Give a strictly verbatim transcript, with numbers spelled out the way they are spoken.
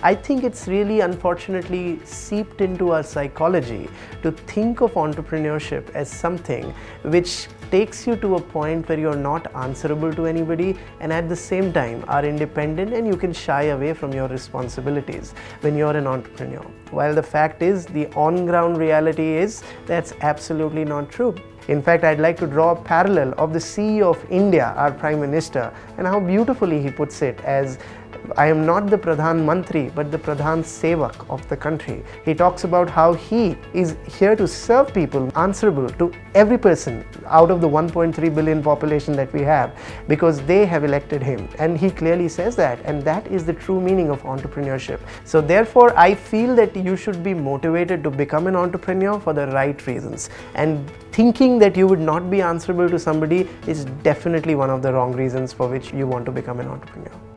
I think it's really unfortunately seeped into our psychology to think of entrepreneurship as something which takes you to a point where you're not answerable to anybody and at the same time are independent and you can shy away from your responsibilities when you're an entrepreneur. While the fact is, the on-ground reality is that's absolutely not true. In fact, I'd like to draw a parallel of the C E O of India, our Prime Minister, and how beautifully he puts it as, I am not the Pradhan Mantri, but the Pradhan Sevak of the country. He talks about how he is here to serve people, answerable to every person out of the one point three billion population that we have, because they have elected him. And he clearly says that, and that is the true meaning of entrepreneurship. So therefore, I feel that you should be motivated to become an entrepreneur for the right reasons. And thinking that you would not be answerable to somebody is definitely one of the wrong reasons for which you want to become an entrepreneur.